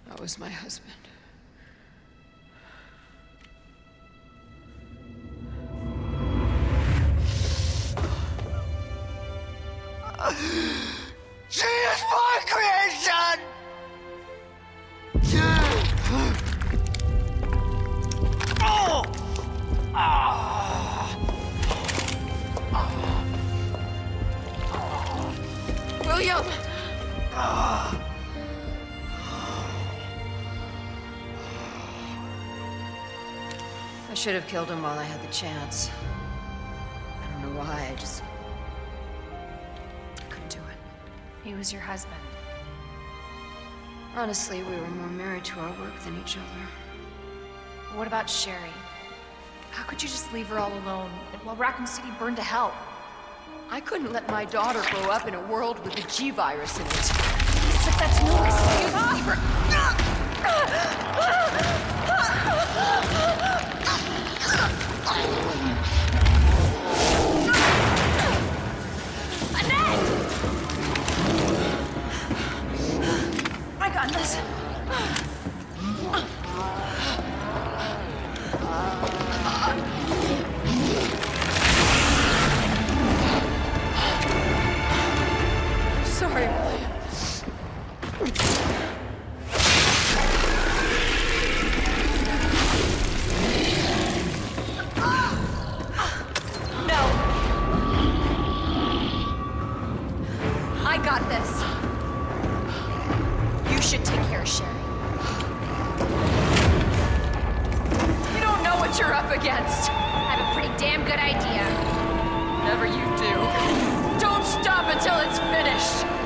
That was my husband. She is my creation! William! I should have killed him while I had the chance. I don't know why, I couldn't do it. He was your husband. Honestly, we were more married to our work than each other. What about Sherry? How could you just leave her all alone while Raccoon City burned to hell? I couldn't let my daughter grow up in a world with the G-virus in it. But that's no excuse to leave her. Annette! I got this. Sorry, William. No. I got this. You should take care of Sherry. You don't know what you're up against. I have a pretty damn good idea. Whatever you do, don't stop until it's finished.